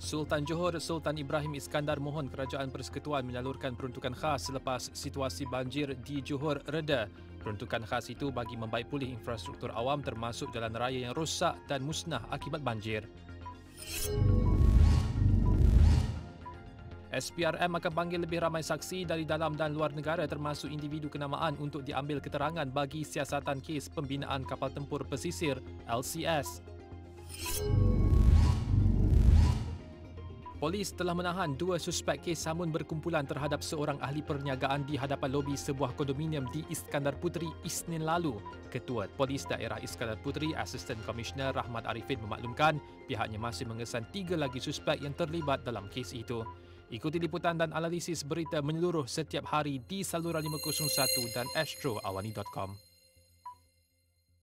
Sultan Johor Sultan Ibrahim Iskandar mohon Kerajaan Persekutuan menyalurkan peruntukan khas selepas situasi banjir di Johor reda. Peruntukan khas itu bagi membaik pulih infrastruktur awam termasuk jalan raya yang rosak dan musnah akibat banjir. SPRM akan panggil lebih ramai saksi dari dalam dan luar negara termasuk individu kenamaan untuk diambil keterangan bagi siasatan kes pembinaan kapal tempur pesisir LCS. Polis telah menahan 2 suspek kes samun berkumpulan terhadap seorang ahli perniagaan di hadapan lobi sebuah kondominium di Iskandar Puteri Isnin lalu. Ketua Polis Daerah Iskandar Puteri, Assistant Commissioner Rahmat Arifin memaklumkan pihaknya masih mengesan 3 lagi suspek yang terlibat dalam kes itu. Ikuti liputan dan analisis berita menyeluruh setiap hari di saluran 501 dan astroawani.com.